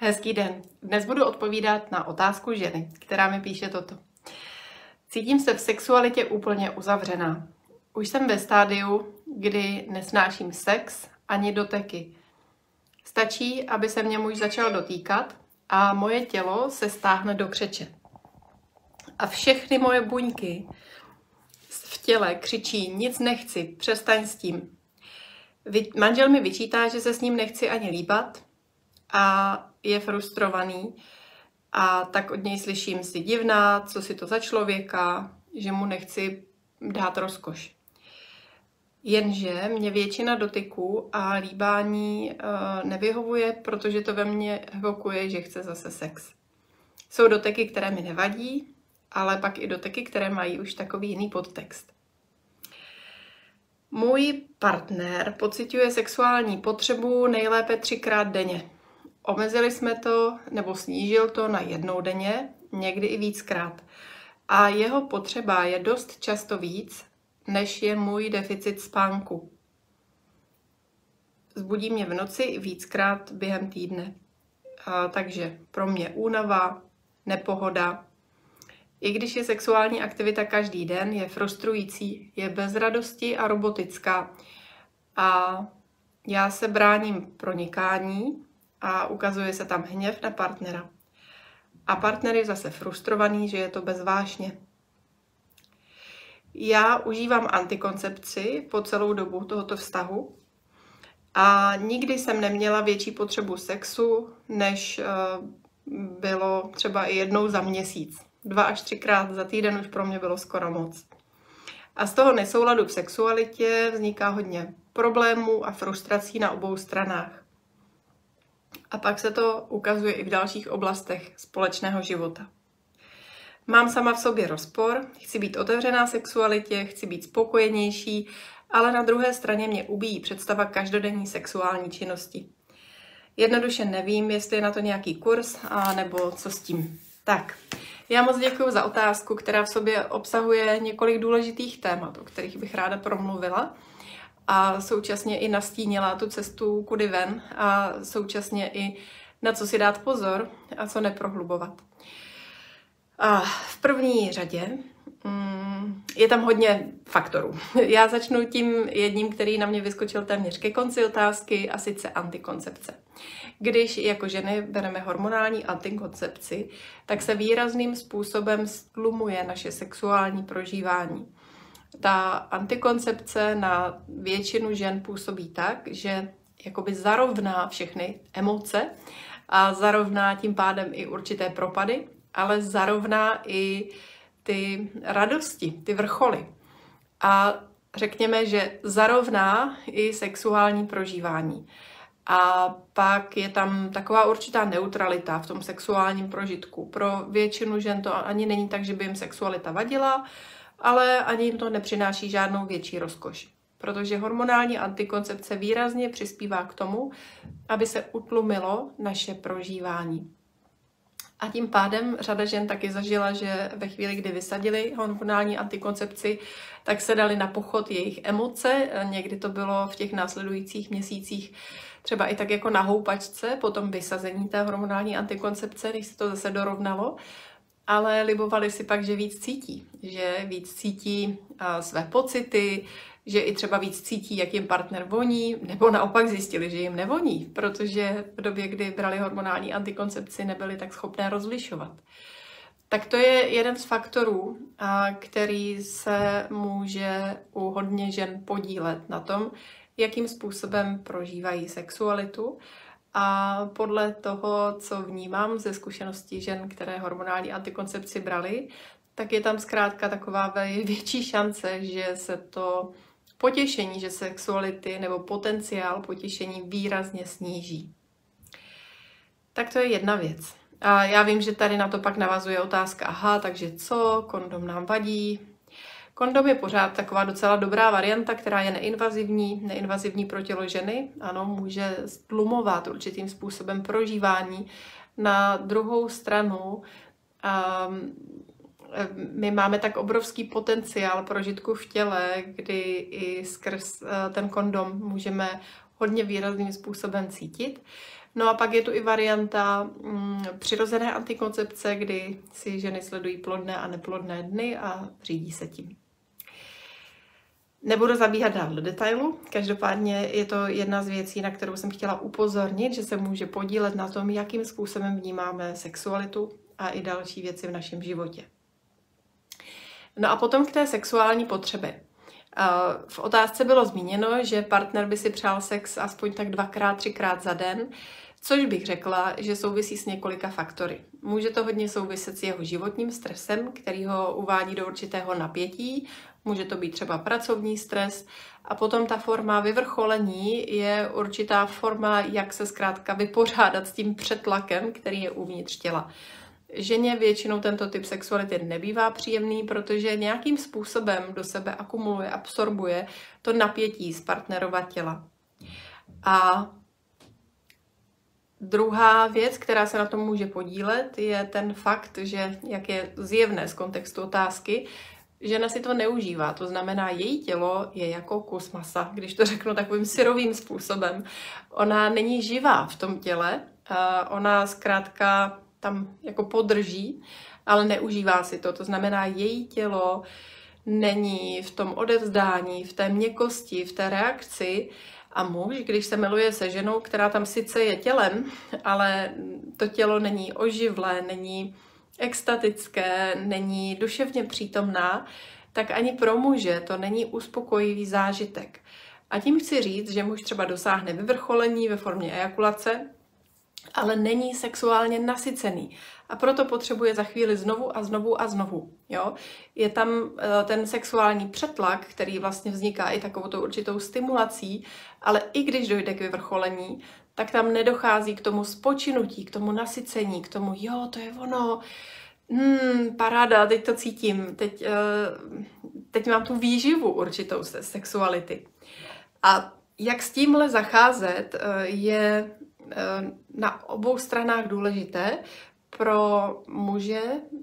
Hezký den. Dnes budu odpovídat na otázku ženy, která mi píše toto. Cítím se v sexualitě úplně uzavřená. Už jsem ve stádiu, kdy nesnáším sex ani doteky. Stačí, aby se mě muž začal dotýkat a moje tělo se stáhne do křeče. A všechny moje buňky v těle křičí: nic nechci, přestaň s tím. Manžel mi vyčítá, že se s ním nechci ani líbat a je frustrovaný. A tak od něj slyším: jsi divná, co si to za člověka, že mu nechci dát rozkoš. Jenže mě většina dotyků a líbání nevyhovuje, protože to ve mně evokuje, že chce zase sex. Jsou doteky, které mi nevadí, ale pak i doteky, které mají už takový jiný podtext. Můj partner pociťuje sexuální potřebu nejlépe 3krát denně. Omezili jsme to, nebo snížil to na 1 denně, někdy i víckrát. A jeho potřeba je dost často víc, než je můj deficit spánku. Vzbudí mě v noci i víckrát během týdne. Takže pro mě únava, nepohoda. I když je sexuální aktivita každý den, je frustrující, je bez radosti a robotická. A já se bráním pronikání a ukazuje se tam hněv na partnera. A partner je zase frustrovaný, že je to bez vášně. Já užívám antikoncepci po celou dobu tohoto vztahu a nikdy jsem neměla větší potřebu sexu, než bylo třeba i 1 za měsíc. 2 až 3krát za týden už pro mě bylo skoro moc. A z toho nesouladu v sexualitě vzniká hodně problémů a frustrací na obou stranách. A pak se to ukazuje i v dalších oblastech společného života. Mám sama v sobě rozpor, chci být otevřená sexualitě, chci být spokojenější, ale na druhé straně mě ubíjí představa každodenní sexuální činnosti. Jednoduše nevím, jestli je na to nějaký kurz, nebo co s tím. Tak, já moc děkuji za otázku, která v sobě obsahuje několik důležitých témat, o kterých bych ráda promluvila a současně i nastínila tu cestu kudy ven a současně i na co si dát pozor a co neprohlubovat. A v první řadě je tam hodně faktorů. Já začnu tím jedním, který na mě vyskočil téměř ke konci otázky, a sice antikoncepce. Když jako ženy bereme hormonální antikoncepci, tak se výrazným způsobem stlumuje naše sexuální prožívání. Ta antikoncepce na většinu žen působí tak, že jakoby zarovná všechny emoce a zarovná tím pádem i určité propady, ale zarovná i ty radosti, ty vrcholy. A řekněme, že zarovná i sexuální prožívání. A pak je tam taková určitá neutralita v tom sexuálním prožitku. Pro většinu žen to ani není tak, že by jim sexualita vadila, ale ani jim to nepřináší žádnou větší rozkoš. Protože hormonální antikoncepce výrazně přispívá k tomu, aby se utlumilo naše prožívání. A tím pádem řada žen taky zažila, že ve chvíli, kdy vysadili hormonální antikoncepci, tak se dali na pochod jejich emoce. Někdy to bylo v těch následujících měsících třeba i tak jako na houpačce po tom vysazení té hormonální antikoncepce, když se to zase dorovnalo. Ale libovali si pak, že víc cítí své pocity, že i třeba víc cítí, jak jim partner voní, nebo naopak zjistili, že jim nevoní, protože v době, kdy brali hormonální antikoncepci, nebyli tak schopné rozlišovat. Tak to je jeden z faktorů, který se může u hodně žen podílet na tom, jakým způsobem prožívají sexualitu. A podle toho, co vnímám ze zkušeností žen, které hormonální antikoncepci brali, tak je tam zkrátka taková větší šance, že se to potěšení, že sexuality nebo potenciál potěšení výrazně sníží. Tak to je jedna věc. A já vím, že tady na to pak navazuje otázka, takže co, kondom nám vadí. Kondom je pořád taková docela dobrá varianta, která je neinvazivní pro tělo ženy. Ano, může stlumovat určitým způsobem prožívání. Na druhou stranu my máme tak obrovský potenciál prožitku v těle, kdy i skrz ten kondom můžeme hodně výrazným způsobem cítit. No a pak je tu i varianta přirozené antikoncepce, kdy si ženy sledují plodné a neplodné dny a řídí se tím. Nebudu zabíhat dál do detailu, každopádně je to jedna z věcí, na kterou jsem chtěla upozornit, že se může podílet na tom, jakým způsobem vnímáme sexualitu a i další věci v našem životě. No a potom k té sexuální potřebě. V otázce bylo zmíněno, že partner by si přál sex aspoň tak 2x, 3x za den, což bych řekla, že souvisí s několika faktory. Může to hodně souviset s jeho životním stresem, který ho uvádí do určitého napětí, může to být třeba pracovní stres a potom ta forma vyvrcholení je určitá forma, jak se zkrátka vypořádat s tím přetlakem, který je uvnitř těla. Ženě většinou tento typ sexuality nebývá příjemný, protože nějakým způsobem do sebe akumuluje, absorbuje to napětí z partnerova těla. A druhá věc, která se na tom může podílet, je ten fakt, že, jak je zjevné z kontextu otázky, žena si to neužívá, to znamená, její tělo je jako kus masa, když to řeknu takovým syrovým způsobem. Ona není živá v tom těle, ona zkrátka tam jako podrží, ale neužívá si to. To znamená, její tělo není v tom odevzdání, v té měkkosti, v té reakci. A muž, když se miluje se ženou, která tam sice je tělem, ale to tělo není oživlé, není extatické, není duševně přítomná, tak ani pro muže to není uspokojivý zážitek. A tím chci říct, že muž třeba dosáhne vyvrcholení ve formě ejakulace, ale není sexuálně nasycený. A proto potřebuje za chvíli znovu a znovu a znovu. Jo? Je tam ten sexuální přetlak, který vlastně vzniká i takovou určitou stimulací, ale i když dojde k vyvrcholení, tak tam nedochází k tomu spočinutí, k tomu nasycení, k tomu, jo, to je ono, paráda, teď to cítím, teď mám tu výživu určitou sexuality. A jak s tímhle zacházet, je na obou stranách důležité. Pro muže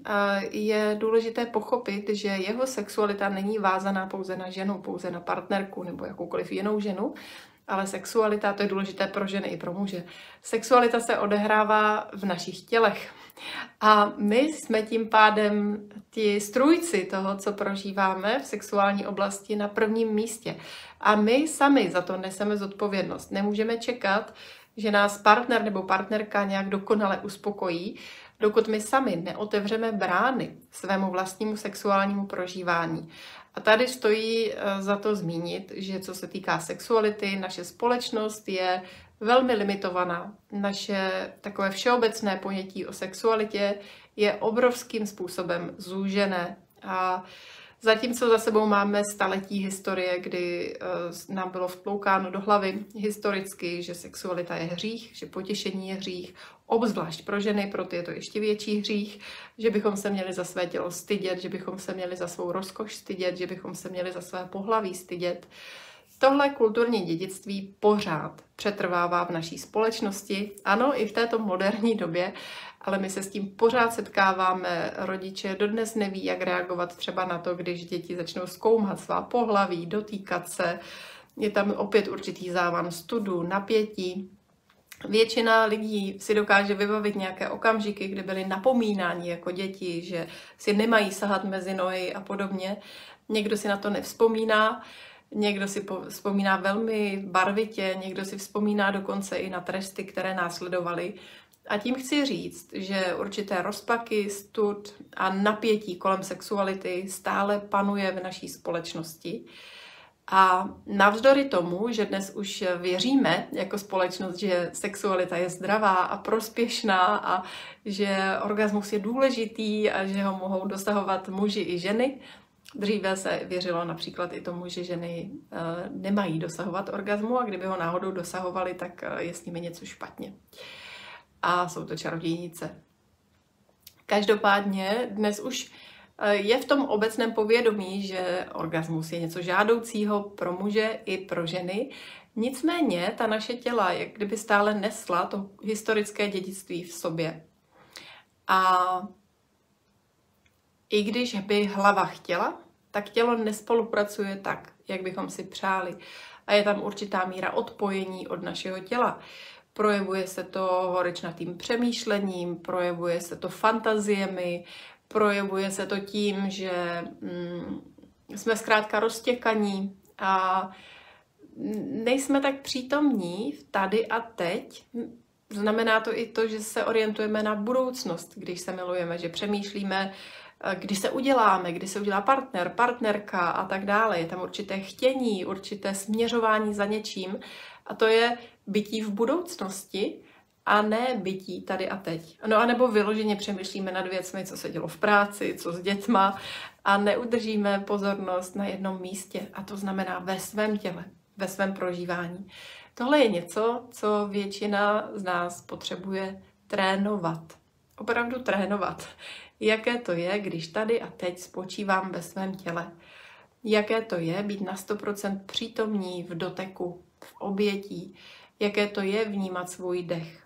je důležité pochopit, že jeho sexualita není vázaná pouze na ženu, pouze na partnerku nebo jakoukoliv jinou ženu, ale sexualita, to je důležité pro ženy i pro muže. Sexualita se odehrává v našich tělech. A my jsme tím pádem ti strůjci toho, co prožíváme v sexuální oblasti na prvním místě. A my sami za to neseme zodpovědnost. Nemůžeme čekat, že nás partner nebo partnerka nějak dokonale uspokojí, dokud my sami neotevřeme brány svému vlastnímu sexuálnímu prožívání. A tady stojí za to zmínit, že co se týká sexuality, naše společnost je velmi limitovaná. Naše takové všeobecné ponětí o sexualitě je obrovským způsobem zúžené. A zatímco za sebou máme staletí historie, kdy nám bylo vtloukáno do hlavy historicky, že sexualita je hřích, že potěšení je hřích, obzvlášť pro ženy, pro ty je to ještě větší hřích, že bychom se měli za své tělo stydět, že bychom se měli za svou rozkoš stydět, že bychom se měli za své pohlaví stydět. Tohle kulturní dědictví pořád přetrvává v naší společnosti, ano, i v této moderní době, ale my se s tím pořád setkáváme. Rodiče dodnes neví, jak reagovat třeba na to, když děti začnou zkoumat svá pohlaví, dotýkat se. Je tam opět určitý závan studu, napětí. Většina lidí si dokáže vybavit nějaké okamžiky, kdy byly napomínáni jako děti, že si nemají sahat mezi nohy a podobně. Někdo si na to nevzpomíná, někdo si vzpomíná velmi barvitě, někdo si vzpomíná dokonce i na tresty, které následovaly. A tím chci říct, že určité rozpaky, stud a napětí kolem sexuality stále panuje v naší společnosti. A navzdory tomu, že dnes už věříme jako společnost, že sexualita je zdravá a prospěšná a že orgasmus je důležitý a že ho mohou dosahovat muži i ženy, dříve se věřilo například i tomu, že ženy nemají dosahovat orgasmu a kdyby ho náhodou dosahovaly, tak je s nimi něco špatně. A jsou to čarodějnice. Každopádně dnes už je v tom obecném povědomí, že orgasmus je něco žádoucího pro muže i pro ženy. Nicméně ta naše těla, jak kdyby stále nesla to historické dědictví v sobě. A i když by hlava chtěla, tak tělo nespolupracuje tak, jak bychom si přáli. A je tam určitá míra odpojení od našeho těla. projevuje se to horečnatým přemýšlením, projevuje se to fantaziemi, projevuje se to tím, že jsme zkrátka roztěkaní a nejsme tak přítomní v tady a teď. Znamená to i to, že se orientujeme na budoucnost, když se milujeme, že přemýšlíme, kdy se uděláme, kdy se udělá partner, partnerka a tak dále. Je tam určité chtění, určité směřování za něčím a to je bytí v budoucnosti a ne bytí tady a teď. No a nebo vyloženě přemýšlíme nad věcmi, co se dělo v práci, co s dětma a neudržíme pozornost na jednom místě a to znamená ve svém těle, ve svém prožívání. Tohle je něco, co většina z nás potřebuje trénovat. Opravdu trénovat. Jaké to je, když tady a teď spočívám ve svém těle. Jaké to je být na 100% přítomní v doteku, v objetí. Jaké to je vnímat svůj dech.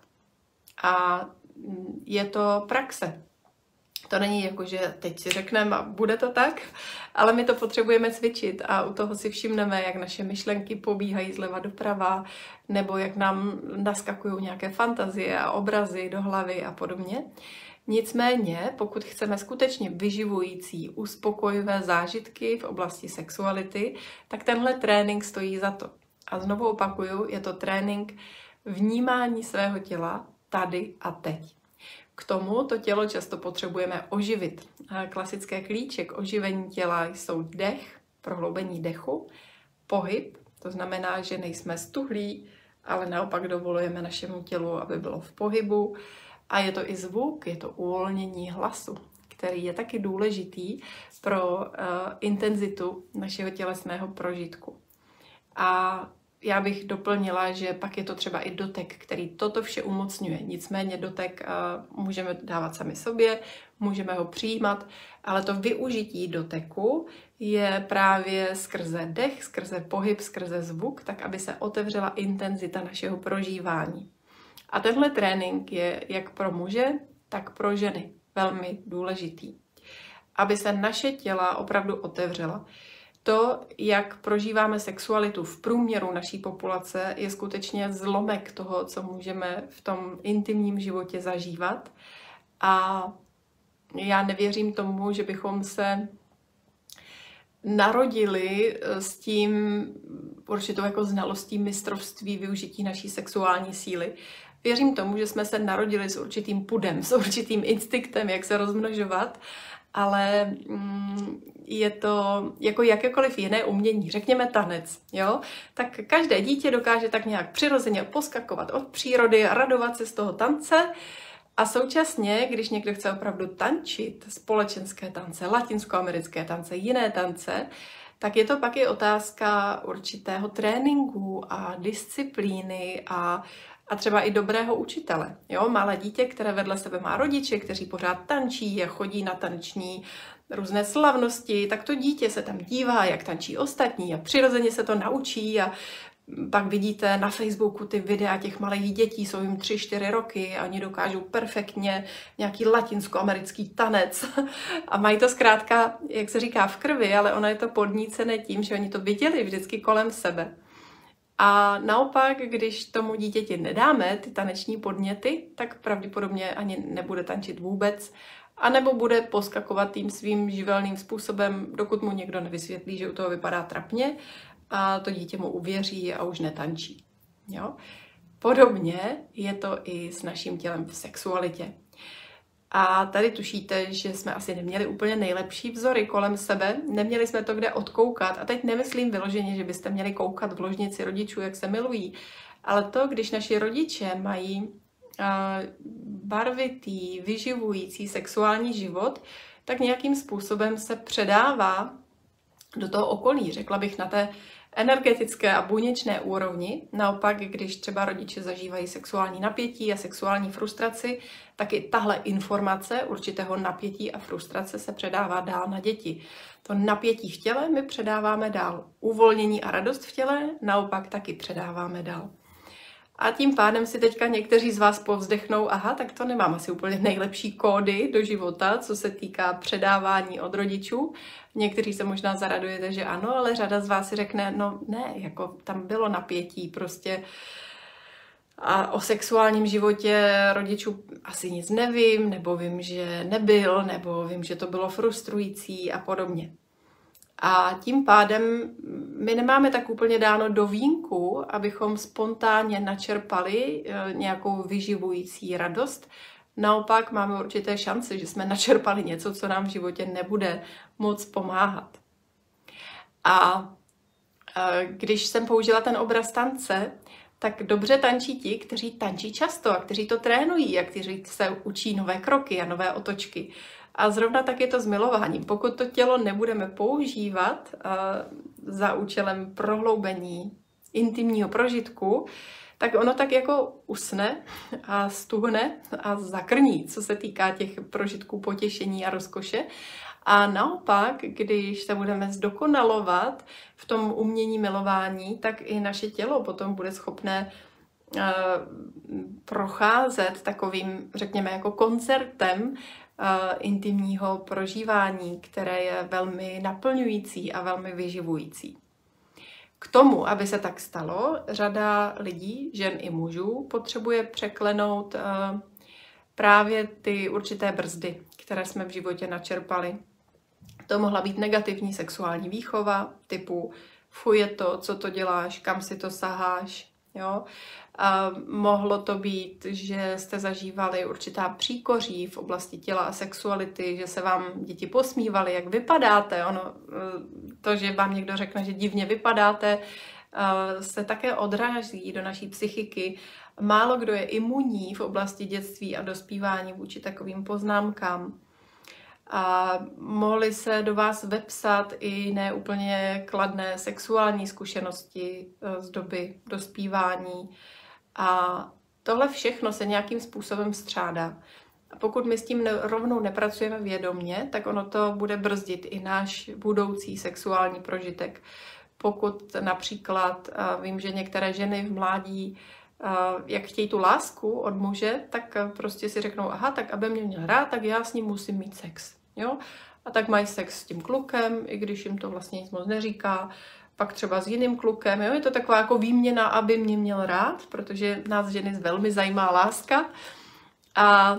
A je to praxe. To není jako, že teď si řekneme a bude to tak, ale my to potřebujeme cvičit a u toho si všimneme, jak naše myšlenky pobíhají zleva doprava, nebo jak nám naskakují nějaké fantazie a obrazy do hlavy a podobně. Nicméně, pokud chceme skutečně vyživující, uspokojivé zážitky v oblasti sexuality, tak tenhle trénink stojí za to. A znovu opakuju, je to trénink vnímání svého těla tady a teď. K tomu to tělo často potřebujeme oživit. Klasické klíče k oživení těla jsou dech, prohloubení dechu, pohyb, to znamená, že nejsme stuhlí, ale naopak dovolujeme našemu tělu, aby bylo v pohybu. A je to i zvuk, je to uvolnění hlasu, který je taky důležitý pro intenzitu našeho tělesného prožitku. A já bych doplnila, že pak je to třeba i dotek, který toto vše umocňuje. Nicméně dotek můžeme dávat sami sobě, můžeme ho přijímat, ale to využití doteku je právě skrze dech, skrze pohyb, skrze zvuk, tak aby se otevřela intenzita našeho prožívání. A tenhle trénink je jak pro muže, tak pro ženy velmi důležitý. Aby se naše těla opravdu otevřela. To, jak prožíváme sexualitu v průměru naší populace, je skutečně zlomek toho, co můžeme v tom intimním životě zažívat. A já nevěřím tomu, že bychom se narodili s tím určitou jako znalostí mistrovství využití naší sexuální síly. Věřím tomu, že jsme se narodili s určitým pudem, s určitým instinktem, jak se rozmnožovat, ale je to jako jakékoliv jiné umění, řekněme tanec, jo? Tak každé dítě dokáže tak nějak přirozeně poskakovat od přírody, radovat se z toho tance a současně, když někdo chce opravdu tančit, společenské tance, latinskoamerické tance, jiné tance, tak je to pak i otázka určitého tréninku a disciplíny a třeba i dobrého učitele. Jo? Malé dítě, které vedle sebe má rodiče, kteří pořád tančí a chodí na taneční různé slavnosti, tak to dítě se tam dívá, jak tančí ostatní a přirozeně se to naučí a pak vidíte na Facebooku ty videa těch malých dětí, jsou jim 3-4 roky a oni dokážou perfektně nějaký latinskoamerický tanec a mají to zkrátka, jak se říká, v krvi, ale ono je to podnícené tím, že oni to viděli vždycky kolem sebe. A naopak, když tomu dítěti nedáme ty taneční podněty, tak pravděpodobně ani nebude tančit vůbec, anebo bude poskakovat tím svým živelným způsobem, dokud mu někdo nevysvětlí, že u toho vypadá trapně a to dítě mu uvěří a už netančí. Jo? Podobně je to i s naším tělem v sexualitě. A tady tušíte, že jsme asi neměli úplně nejlepší vzory kolem sebe, neměli jsme to kde odkoukat. A teď nemyslím vyloženě, že byste měli koukat v ložnici rodičů, jak se milují, ale to, když naši rodiče mají barvitý, vyživující sexuální život, tak nějakým způsobem se předává do toho okolí, řekla bych na té energetické a buněčné úrovni. Naopak, když třeba rodiče zažívají sexuální napětí a sexuální frustraci, tak i tahle informace určitého napětí a frustrace se předává dál na děti. To napětí v těle my předáváme dál. Uvolnění a radost v těle naopak taky předáváme dál. A tím pádem si teďka někteří z vás povzdechnou, aha, tak to nemám asi úplně nejlepší kódy do života, co se týká předávání od rodičů. Někteří se možná zaradujete, že ano, ale řada z vás si řekne, no ne, jako tam bylo napětí prostě. A o sexuálním životě rodičů asi nic nevím, nebo vím, že nebyl, nebo vím, že to bylo frustrující a podobně. A tím pádem my nemáme tak úplně dáno do vínku, abychom spontánně načerpali nějakou vyživující radost. Naopak máme určité šance, že jsme načerpali něco, co nám v životě nebude moc pomáhat. A když jsem použila ten obraz tance, tak dobře tančí ti, kteří tančí často a kteří to trénují a kteří se učí nové kroky a nové otočky. A zrovna tak je to s milováním. Pokud to tělo nebudeme používat za účelem prohloubení intimního prožitku, tak ono tak jako usne a stuhne a zakrní, co se týká těch prožitků potěšení a rozkoše. A naopak, když se budeme zdokonalovat v tom umění milování, tak i naše tělo potom bude schopné procházet takovým, řekněme, jako koncertem intimního prožívání, které je velmi naplňující a velmi vyživující. K tomu, aby se tak stalo, řada lidí, žen i mužů, potřebuje překlenout právě ty určité brzdy, které jsme v životě načerpali. To mohla být negativní sexuální výchova, typu fuj je to, co to děláš, kam si to saháš. Jo? A mohlo to být, že jste zažívali určitá příkoří v oblasti těla a sexuality, že se vám děti posmívaly, jak vypadáte. To, že vám někdo řekne, že divně vypadáte, se také odráží do naší psychiky. Málo kdo je imunní v oblasti dětství a dospívání vůči takovým poznámkám. A mohly se do vás vepsat i neúplně kladné sexuální zkušenosti z doby dospívání. A tohle všechno se nějakým způsobem střádá. A pokud my s tím rovnou nepracujeme vědomně, tak ono to bude brzdit i náš budoucí sexuální prožitek. Pokud například vím, že některé ženy v mládí, jak chtějí tu lásku od muže, tak prostě si řeknou, aha, tak aby mě měl rád, tak já s ním musím mít sex. Jo? A tak mají sex s tím klukem, i když jim to vlastně nic moc neříká, pak třeba s jiným klukem. Jo? Je to taková jako výměna, aby mě měl rád, protože nás ženy velmi zajímá láska. A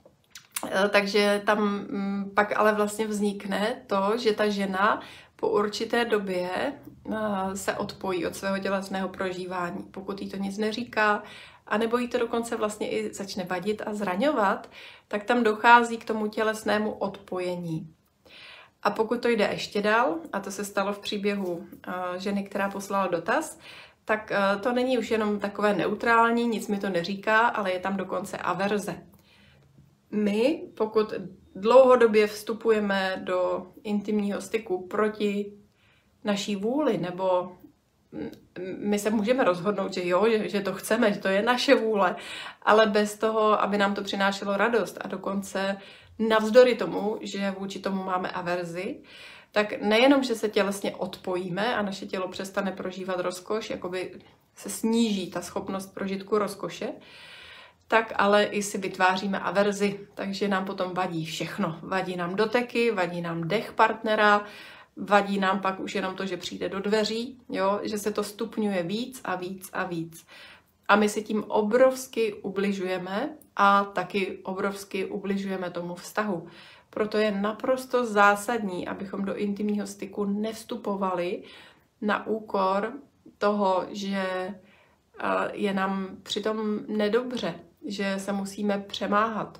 takže tam pak ale vlastně vznikne to, že ta žena po určité době se odpojí od svého tělesného prožívání. Pokud jí to nic neříká, anebo jí to dokonce vlastně i začne vadit a zraňovat, tak tam dochází k tomu tělesnému odpojení. A pokud to jde ještě dál, a to se stalo v příběhu ženy, která poslala dotaz, tak to není už jenom takové neutrální, nic mi to neříká, ale je tam dokonce averze. My, pokud dlouhodobě vstupujeme do intimního styku proti naší vůli, nebo my se můžeme rozhodnout, že jo, že to chceme, že to je naše vůle, ale bez toho, aby nám to přinášelo radost a dokonce navzdory tomu, že vůči tomu máme averzi, tak nejenom, že se tělesně odpojíme a naše tělo přestane prožívat rozkoš, jakoby se sníží ta schopnost prožitku rozkoše, tak ale i si vytváříme averzi, takže nám potom vadí všechno. Vadí nám doteky, vadí nám dech partnera, vadí nám pak už jenom to, že přijde do dveří, jo? Že se to stupňuje víc a víc a víc. A my si tím obrovsky ubližujeme a taky obrovsky ubližujeme tomu vztahu. Proto je naprosto zásadní, abychom do intimního styku nevstupovali na úkor toho, že je nám přitom nedobře, že se musíme přemáhat.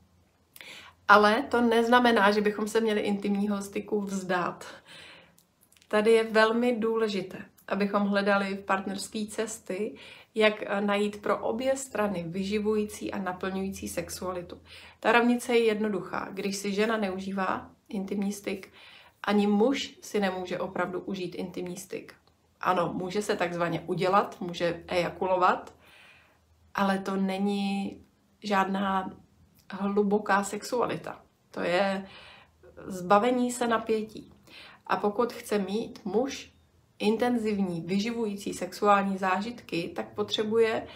Ale to neznamená, že bychom se měli intimního styku vzdát. Tady je velmi důležité, abychom hledali v partnerské cesty, jak najít pro obě strany vyživující a naplňující sexualitu. Ta rovnice je jednoduchá. Když si žena neužívá intimní styk, ani muž si nemůže opravdu užít intimní styk. Ano, může se takzvaně udělat, může ejakulovat, ale to není žádná hluboká sexualita. To je zbavení se napětí. A pokud chce mít muž intenzivní, vyživující sexuální zážitky, tak potřebuje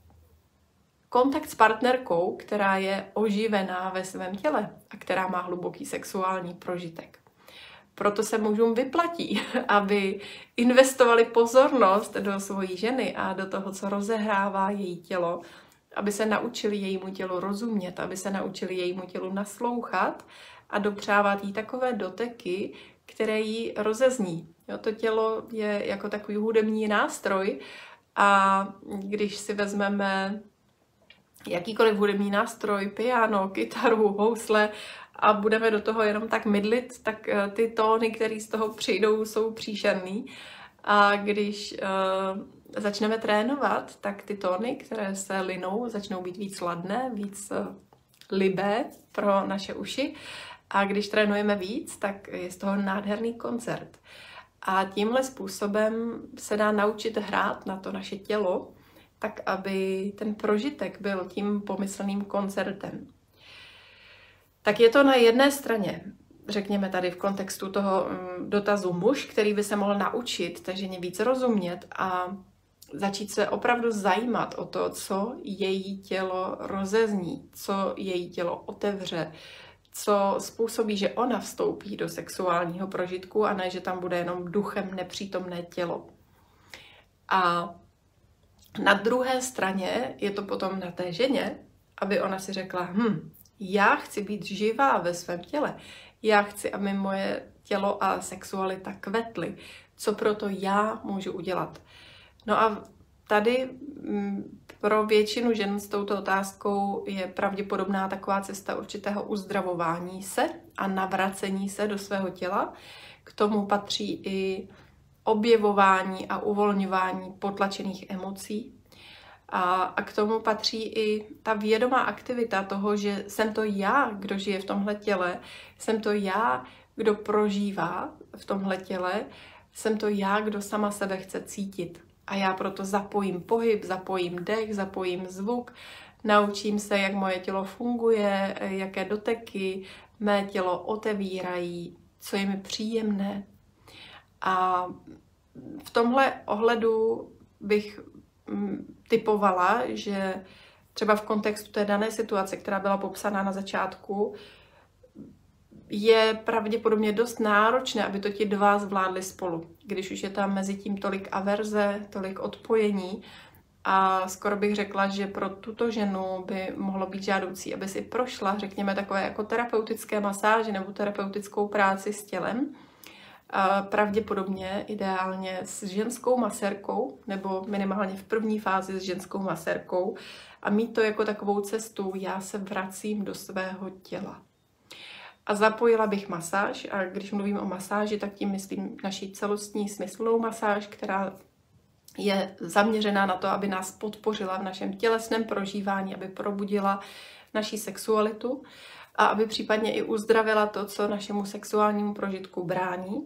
kontakt s partnerkou, která je oživená ve svém těle a která má hluboký sexuální prožitek. Proto se mužům vyplatí, aby investovali pozornost do svojí ženy a do toho, co rozehrává její tělo, aby se naučili jejímu tělu rozumět, aby se naučili jejímu tělu naslouchat a dopřávat jí takové doteky, které jí rozezní. Jo, to tělo je jako takový hudební nástroj a když si vezmeme jakýkoliv hudební nástroj, piano, kytaru, housle a budeme do toho jenom tak mydlit, tak ty tóny, které z toho přijdou, jsou příšerný. A když začneme trénovat, tak ty tóny, které se linou, začnou být víc ladné, víc libé pro naše uši. A když trénujeme víc, tak je z toho nádherný koncert. A tímhle způsobem se dá naučit hrát na to naše tělo, tak aby ten prožitek byl tím pomyslným koncertem. Tak je to na jedné straně, řekněme tady v kontextu toho dotazu muž, který by se mohl naučit té ženě víc rozumět a začít se opravdu zajímat o to, co její tělo rozezní, co její tělo otevře, co způsobí, že ona vstoupí do sexuálního prožitku a ne, že tam bude jenom duchem nepřítomné tělo. A na druhé straně je to potom na té ženě, aby ona si řekla, já chci být živá ve svém těle, já chci, aby moje tělo a sexualita kvetly, co proto já můžu udělat. No a tady pro většinu žen s touto otázkou je pravděpodobná taková cesta určitého uzdravování se a navracení se do svého těla. K tomu patří i objevování a uvolňování potlačených emocí. A k tomu patří i ta vědomá aktivita toho, že jsem to já, kdo žije v tomhle těle, jsem to já, kdo prožívá v tomhle těle, jsem to já, kdo sama sebe chce cítit. A já proto zapojím pohyb, zapojím dech, zapojím zvuk, naučím se, jak moje tělo funguje, jaké doteky mé tělo otevírají, co je mi příjemné. A v tomhle ohledu bych typovala, že třeba v kontextu té dané situace, která byla popsaná na začátku, je pravděpodobně dost náročné, aby to ti dva zvládli spolu. Když už je tam mezi tím tolik averze, tolik odpojení a skoro bych řekla, že pro tuto ženu by mohlo být žádoucí, aby si prošla, řekněme, takové jako terapeutické masáže nebo terapeutickou práci s tělem. Pravděpodobně ideálně s ženskou masérkou nebo minimálně v první fázi s ženskou masérkou a mít to jako takovou cestu, já se vracím do svého těla. A zapojila bych masáž a když mluvím o masáži, tak tím myslím naši celostní smyslnou masáž, která je zaměřená na to, aby nás podpořila v našem tělesném prožívání, aby probudila naši sexualitu a aby případně i uzdravila to, co našemu sexuálnímu prožitku brání.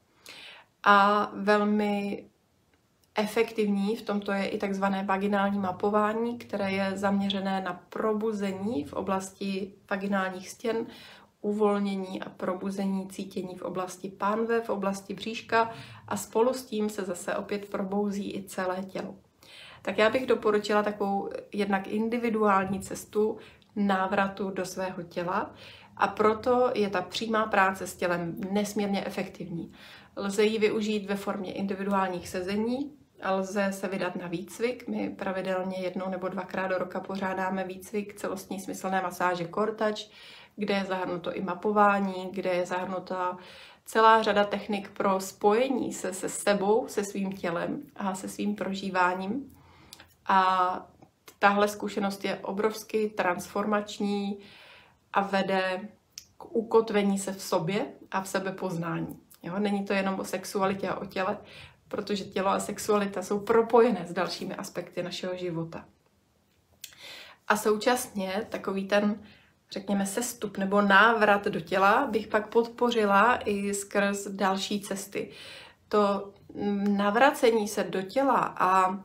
A velmi efektivní v tomto je i takzvané vaginální mapování, které je zaměřené na probuzení v oblasti vaginálních stěn, uvolnění a probuzení cítění v oblasti pánve, v oblasti bříška a spolu s tím se zase opět probouzí i celé tělo. Tak já bych doporučila takovou jednak individuální cestu návratu do svého těla a proto je ta přímá práce s tělem nesmírně efektivní. Lze ji využít ve formě individuálních sezení, a lze se vydat na výcvik. My pravidelně 1 nebo 2krát do roka pořádáme výcvik celostní smyslné masáže Core Touch, kde je zahrnuto i mapování, kde je zahrnuta celá řada technik pro spojení se sebou, se svým tělem a se svým prožíváním. A tahle zkušenost je obrovsky transformační a vede k ukotvení se v sobě a v sebepoznání. Jo? Není to jenom o sexualitě a o těle, protože tělo a sexualita jsou propojené s dalšími aspekty našeho života. A současně takový ten, řekněme, sestup nebo návrat do těla bych pak podpořila i skrz další cesty. To navracení se do těla a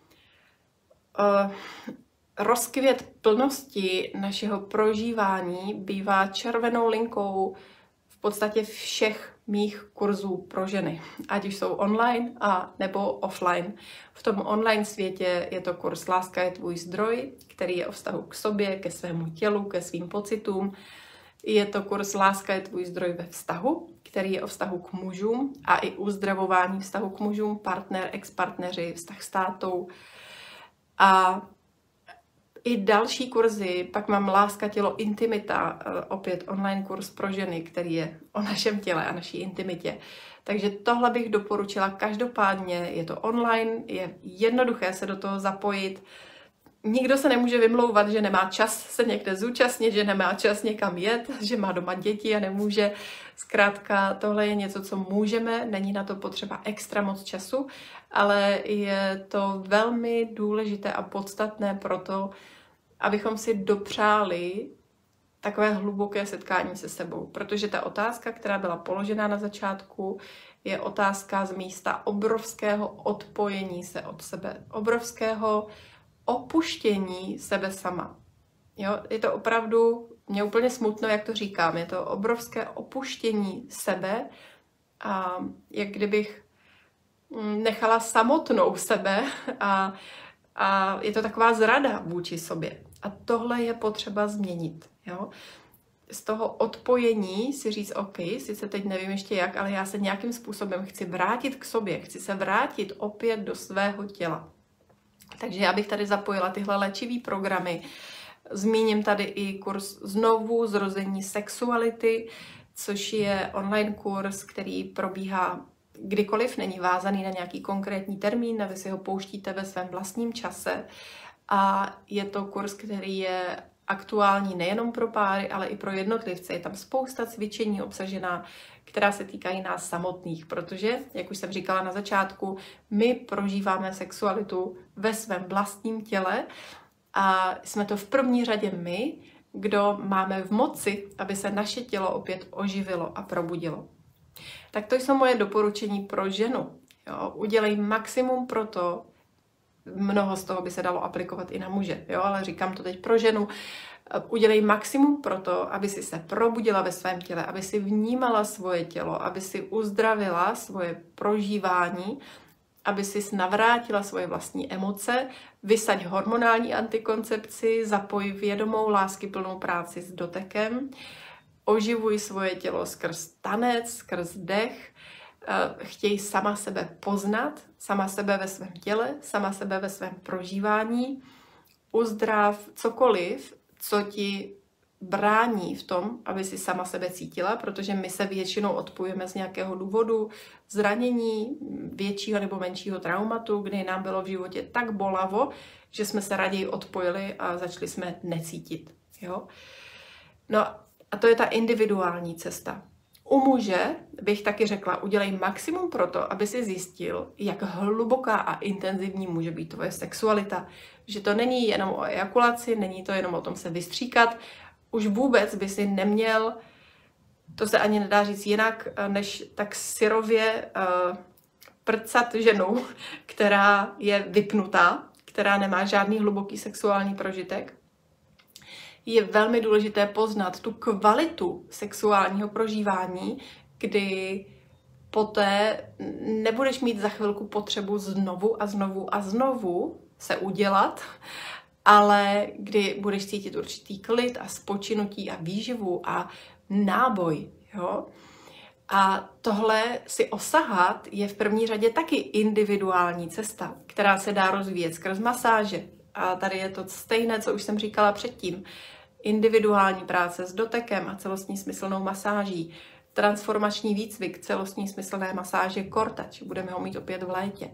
rozkvět plnosti našeho prožívání bývá červenou linkou v podstatě všech mých kurzů pro ženy, ať už jsou online a nebo offline. V tom online světě je to kurz Láska je tvůj zdroj, který je o vztahu k sobě, ke svému tělu, ke svým pocitům. Je to kurz Láska je tvůj zdroj ve vztahu, který je o vztahu k mužům a i uzdravování vztahu k mužům, partner, ex-partneři, vztah s tátou. A i další kurzy, pak mám Láska, tělo, intimita, opět online kurz pro ženy, který je o našem těle a naší intimitě. Takže tohle bych doporučila každopádně, je to online, je jednoduché se do toho zapojit. Nikdo se nemůže vymlouvat, že nemá čas se někde zúčastnit, že nemá čas někam jet, že má doma děti a nemůže. Zkrátka, tohle je něco, co můžeme, není na to potřeba extra moc času, ale je to velmi důležité a podstatné proto, abychom si dopřáli takové hluboké setkání se sebou. Protože ta otázka, která byla položena na začátku, je otázka z místa obrovského odpojení se od sebe, obrovského opuštění sebe sama. Jo? Je to opravdu, mě úplně smutno, jak to říkám, je to obrovské opuštění sebe a jak kdybych nechala samotnou sebe a je to taková zrada vůči sobě. A tohle je potřeba změnit. Jo? Z toho odpojení si říct, OK, sice teď nevím ještě jak, ale já se nějakým způsobem chci vrátit k sobě, chci se vrátit opět do svého těla. Takže já bych tady zapojila tyhle léčivý programy. Zmíním tady i kurz Znovu zrození sexuality, což je online kurz, který probíhá kdykoliv, není vázaný na nějaký konkrétní termín, vy si ho pouštíte ve svém vlastním čase. A je to kurz, který je aktuální nejenom pro páry, ale i pro jednotlivce. Je tam spousta cvičení obsažená, která se týkají nás samotných, protože, jak už jsem říkala na začátku, my prožíváme sexualitu ve svém vlastním těle a jsme to v první řadě my, kdo máme v moci, aby se naše tělo opět oživilo a probudilo. Tak to jsou moje doporučení pro ženu. Jo? Udělej maximum pro to, mnoho z toho by se dalo aplikovat i na muže, jo? Ale říkám to teď pro ženu. Udělej maximum pro to, aby si se probudila ve svém těle, aby si vnímala svoje tělo, aby si uzdravila svoje prožívání, aby si navrátila svoje vlastní emoce, vysaď hormonální antikoncepci, zapoj vědomou láskyplnou práci s dotekem, oživuj svoje tělo skrz tanec, skrz dech, chtěj sama sebe poznat, sama sebe ve svém těle, sama sebe ve svém prožívání, uzdrav cokoliv, co ti brání v tom, aby si sama sebe cítila, protože my se většinou odpojíme z nějakého důvodu, zranění, většího nebo menšího traumatu, kdy nám bylo v životě tak bolavo, že jsme se raději odpojili a začali jsme necítit. Jo? No a to je ta individuální cesta. U muže bych taky řekla, udělej maximum pro to, aby si zjistil, jak hluboká a intenzivní může být tvoje sexualita. Že to není jenom o ejakulaci, není to jenom o tom se vystříkat. Už vůbec by si neměl, to se ani nedá říct jinak, než tak syrově prcat ženu, která je vypnutá, která nemá žádný hluboký sexuální prožitek. Je velmi důležité poznat tu kvalitu sexuálního prožívání, kdy poté nebudeš mít za chvilku potřebu znovu a znovu a znovu se udělat, ale kdy budeš cítit určitý klid a spočinutí a výživu a náboj. Jo? A tohle si osahat je v první řadě taky individuální cesta, která se dá rozvíjet skrz masáže. A tady je to stejné, co už jsem říkala předtím. Individuální práce s dotekem a celostní smyslnou masáží, transformační výcvik, celostní smyslné masáže core touch, budeme ho mít opět v létě.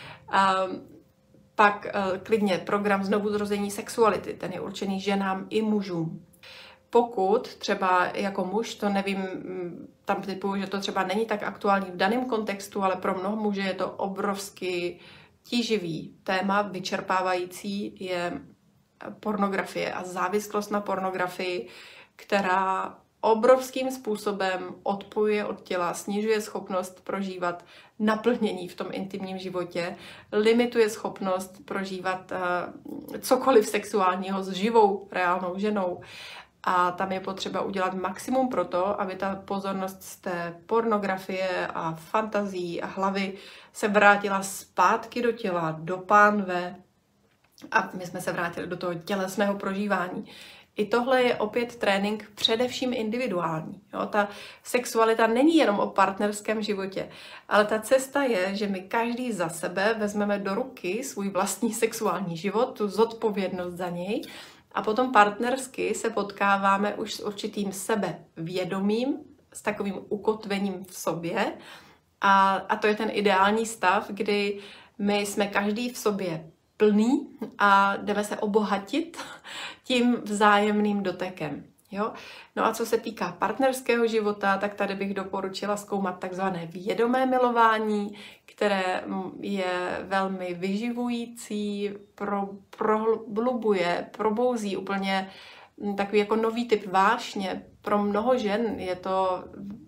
Pak klidně program Znovu zrození sexuality, ten je určený ženám i mužům. Pokud třeba jako muž, to nevím, tam typuju, že to třeba není tak aktuální v daném kontextu, ale pro mnoho muže je to obrovsky tíživý téma, vyčerpávající, je pornografie a závislost na pornografii, která obrovským způsobem odpojuje od těla, snižuje schopnost prožívat naplnění v tom intimním životě, limituje schopnost prožívat cokoliv sexuálního s živou, reálnou ženou. A tam je potřeba udělat maximum pro to, aby ta pozornost z té pornografie a fantazí a hlavy se vrátila zpátky do těla, do pánve, a my jsme se vrátili do toho tělesného prožívání. I tohle je opět trénink především individuální. Jo? Ta sexualita není jenom o partnerském životě, ale ta cesta je, že my každý za sebe vezmeme do ruky svůj vlastní sexuální život, tu zodpovědnost za něj, a potom partnersky se potkáváme už s určitým sebevědomím, s takovým ukotvením v sobě. A to je ten ideální stav, kdy my jsme každý v sobě plný a jdeme se obohatit tím vzájemným dotekem. Jo? No a co se týká partnerského života, tak tady bych doporučila zkoumat takzvané vědomé milování, které je velmi vyživující, prohlubuje, probouzí úplně takový jako nový typ vášně. Pro mnoho žen je to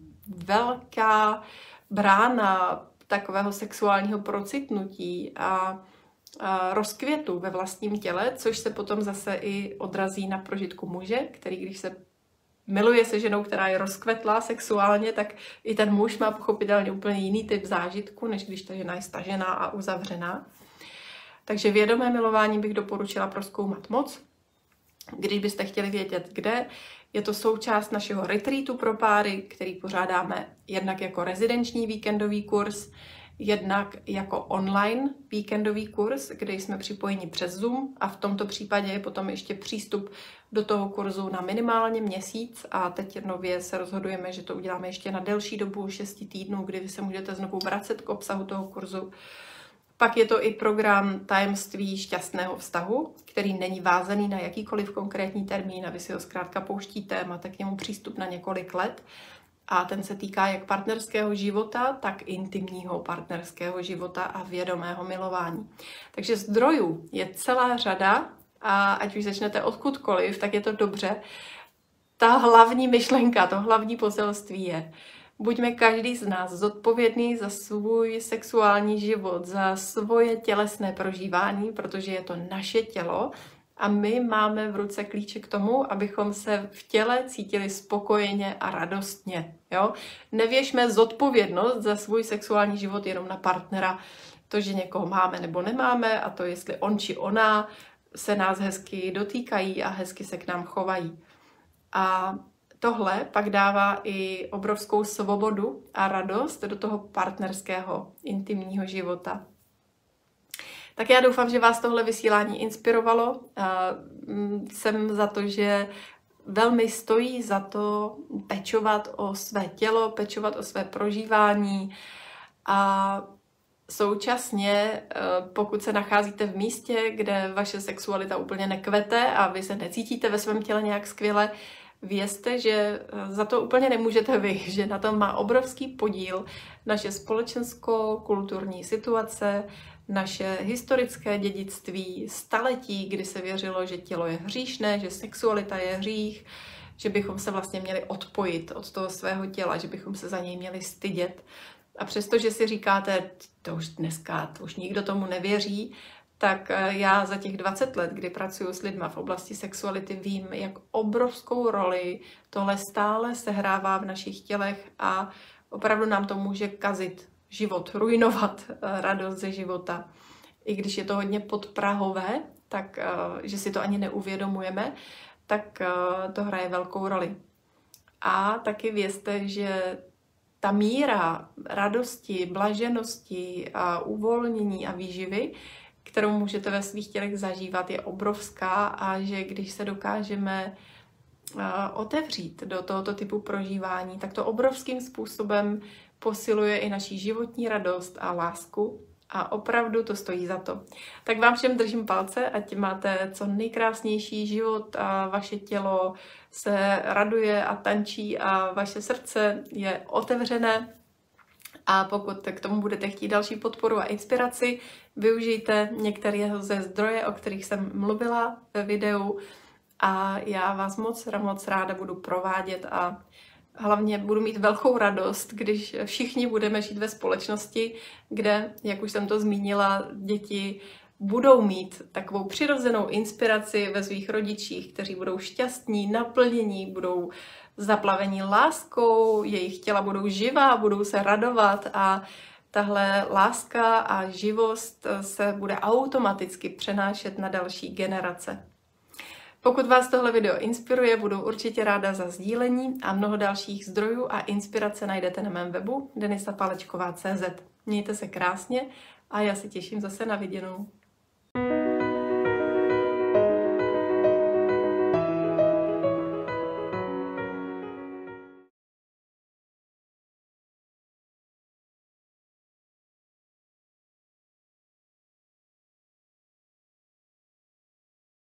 velká brána takového sexuálního procitnutí a rozkvětu ve vlastním těle, což se potom zase i odrazí na prožitku muže, který když se miluje se ženou, která je rozkvetlá sexuálně, tak i ten muž má pochopitelně úplně jiný typ zážitku, než když ta žena je stažená a uzavřená. Takže vědomé milování bych doporučila prozkoumat moc. Když byste chtěli vědět, kde, je to součást našeho retreatu pro páry, který pořádáme jednak jako rezidenční víkendový kurz, jednak jako online víkendový kurz, kde jsme připojeni přes Zoom, a v tomto případě je potom ještě přístup do toho kurzu na minimálně měsíc, a teď nově se rozhodujeme, že to uděláme ještě na delší dobu 6 týdnů, kdy vy se můžete znovu vracet k obsahu toho kurzu. Pak je to i program Tajemství šťastného vztahu, který není vázaný na jakýkoliv konkrétní termín a vy si ho zkrátka pouštíte, máte k němu přístup na několik let. A ten se týká jak partnerského života, tak intimního partnerského života a vědomého milování. Takže zdrojů je celá řada a ať už začnete odkudkoliv, tak je to dobře. Ta hlavní myšlenka, to hlavní poselství je: buďme každý z nás zodpovědný za svůj sexuální život, za svoje tělesné prožívání, protože je to naše tělo a my máme v ruce klíče k tomu, abychom se v těle cítili spokojeně a radostně. Jo? Nevěšme zodpovědnost za svůj sexuální život jenom na partnera, to, že někoho máme nebo nemáme, a to, jestli on či ona se nás hezky dotýkají a hezky se k nám chovají. A tohle pak dává i obrovskou svobodu a radost do toho partnerského intimního života. Tak já doufám, že vás tohle vysílání inspirovalo. Jsem za to, že velmi stojí za to pečovat o své tělo, pečovat o své prožívání, a současně, pokud se nacházíte v místě, kde vaše sexualita úplně nekvete a vy se necítíte ve svém těle nějak skvěle, vězte, že za to úplně nemůžete vy, že na tom má obrovský podíl naše společensko-kulturní situace, naše historické dědictví, staletí, kdy se věřilo, že tělo je hříšné, že sexualita je hřích, že bychom se vlastně měli odpojit od toho svého těla, že bychom se za něj měli stydět. A přesto, že si říkáte, to už dneska, to už nikdo tomu nevěří, tak já za těch 20 let, kdy pracuji s lidmi v oblasti sexuality, vím, jak obrovskou roli tohle stále sehrává v našich tělech a opravdu nám to může kazit život, ruinovat radost ze života. I když je to hodně podprahové, tak že si to ani neuvědomujeme, tak to hraje velkou roli. A taky vězte, že ta míra radosti, blaženosti a uvolnění a výživy, kterou můžete ve svých tělech zažívat, je obrovská, a že když se dokážeme otevřít do tohoto typu prožívání, tak to obrovským způsobem posiluje i naší životní radost a lásku, a opravdu to stojí za to. Tak vám všem držím palce, ať máte co nejkrásnější život a vaše tělo se raduje a tančí a vaše srdce je otevřené. A pokud k tomu budete chtít další podporu a inspiraci, využijte některé ze zdroje, o kterých jsem mluvila ve videu, a já vás moc ráda budu provádět a hlavně budu mít velkou radost, když všichni budeme žít ve společnosti, kde, jak už jsem to zmínila, děti budou mít takovou přirozenou inspiraci ve svých rodičích, kteří budou šťastní, naplnění, budou zaplavení láskou, jejich těla budou živá, budou se radovat, a tahle láska a živost se bude automaticky přenášet na další generace. Pokud vás tohle video inspiruje, budu určitě ráda za sdílení a mnoho dalších zdrojů a inspirace najdete na mém webu denisapalečková.cz. Mějte se krásně a já se těším zase na viděnou.